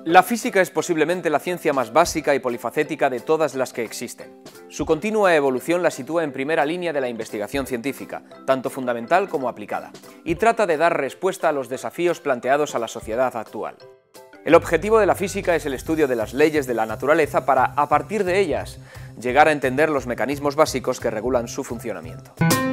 La física es posiblemente la ciencia más básica y polifacética de todas las que existen. Su continua evolución la sitúa en primera línea de la investigación científica, tanto fundamental como aplicada, y trata de dar respuesta a los desafíos planteados a la sociedad actual. El objetivo de la física es el estudio de las leyes de la naturaleza para, a partir de ellas, llegar a entender los mecanismos básicos que regulan su funcionamiento.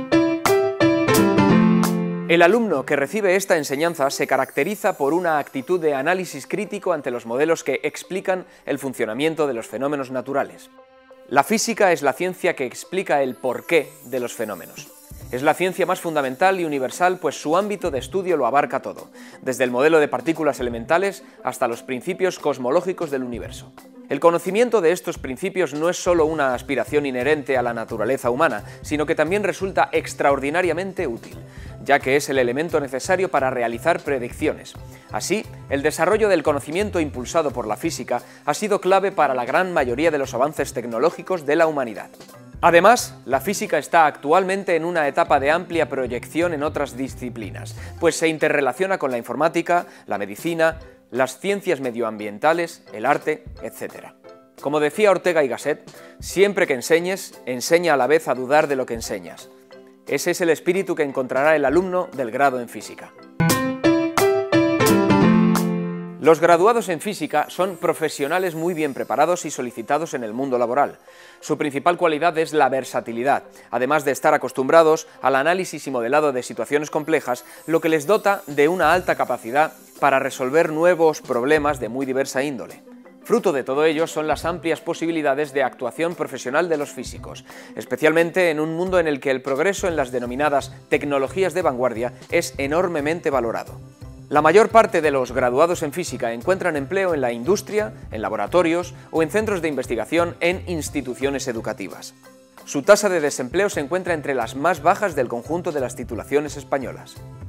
El alumno que recibe esta enseñanza se caracteriza por una actitud de análisis crítico ante los modelos que explican el funcionamiento de los fenómenos naturales. La física es la ciencia que explica el porqué de los fenómenos. Es la ciencia más fundamental y universal, pues su ámbito de estudio lo abarca todo, desde el modelo de partículas elementales hasta los principios cosmológicos del universo. El conocimiento de estos principios no es solo una aspiración inherente a la naturaleza humana, sino que también resulta extraordinariamente útil, ya que es el elemento necesario para realizar predicciones. Así, el desarrollo del conocimiento impulsado por la física ha sido clave para la gran mayoría de los avances tecnológicos de la humanidad. Además, la física está actualmente en una etapa de amplia proyección en otras disciplinas, pues se interrelaciona con la informática, la medicina, las ciencias medioambientales, el arte, etc. Como decía Ortega y Gasset, siempre que enseñes, enseña a la vez a dudar de lo que enseñas. Ese es el espíritu que encontrará el alumno del grado en física. Los graduados en física son profesionales muy bien preparados y solicitados en el mundo laboral. Su principal cualidad es la versatilidad, además de estar acostumbrados al análisis y modelado de situaciones complejas, lo que les dota de una alta capacidad para resolver nuevos problemas de muy diversa índole. Fruto de todo ello son las amplias posibilidades de actuación profesional de los físicos, especialmente en un mundo en el que el progreso en las denominadas tecnologías de vanguardia es enormemente valorado. La mayor parte de los graduados en física encuentran empleo en la industria, en laboratorios o en centros de investigación en instituciones educativas. Su tasa de desempleo se encuentra entre las más bajas del conjunto de las titulaciones españolas.